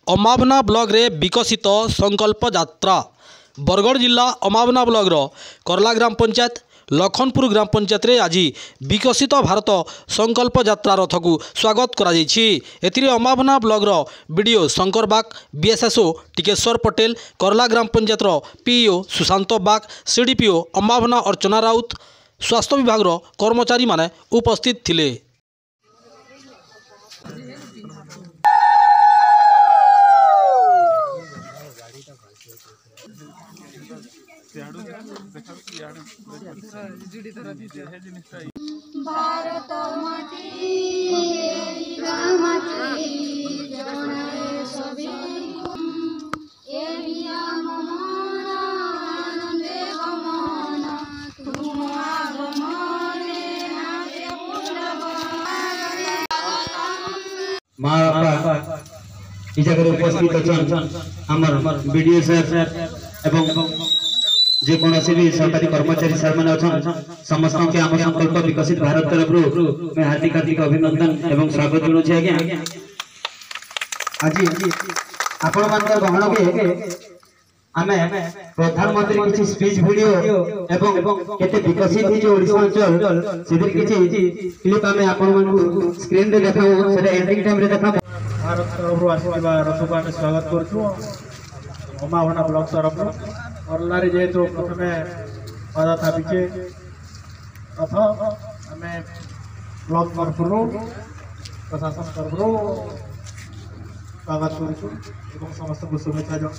अमावना block रे विकसित संकल्प यात्रा बरगढ़ जिला अमावना ब्लॉक करला ग्राम पंचायत लखनपुर ग्राम पंचायत रे आज विकसित भारत संकल्प यात्रा रथ को स्वागत करा एथिरे Amawna block BDO Shankar Bag BSSO Tikeshwar Patel Karla ग्राम पंचायत पीईओ सुशांत बाग सीडीपीओ अमावना अर्चना राउत स्वास्थ्य विभाग कर्मचारी माने उपस्थित थिले। भारत माटी जय सभी एरिया ममना आनंदे गमना तुम आगमने नाचे माँ बापा इस जगह उपस्थित अच्छा आमर बीडीओ सर एवं जेकोसी भी सरकारी कर्मचारी सर मैंने अच्छा समस्त के आम संकल्प विकसित भारत तरफ मैं हार्दिक हार्दिक अभिनंदन एवं स्वागत जनाऊँ आज्ञा। आज आपण मान गहन के आमे प्रधानमंत्री किसी स्पीच वीडियो एवं केते विकसित ही जो ओडिशा अंचल सिधर किसी क्लिप आमे आपण मान स्क्रीन रे देखाऊ सेटा एंडिंग टाइम रे देखाऊ। भारत तरफ आसवा रथ को आम स्वागत करूँ अमावना ब्लॉक तरफ करलारे जेहेतु प्रथमे बाधा थापिचे रथ आम ब्लॉक तरफ प्रशासन तरफ स्वागत करूँ समस्त को शुभेच्छा जो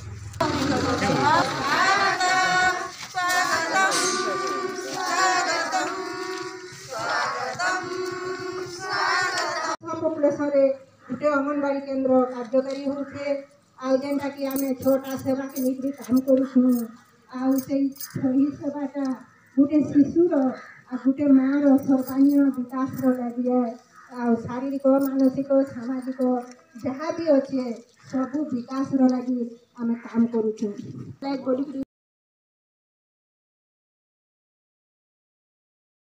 गोटे अंगनवाड़ी केन्द्र कार्यकारी होते आउटा कि आम छोटा सेवा के नहीं काम करूँ आई सेवाटा गोटे शिशुर गोटे माँ सर्वांगीण विकास लगे आ शारीरिक मानसिक सामाजिक जहाँ भी अच्छे सबू विकास लगी आम काम करूँ।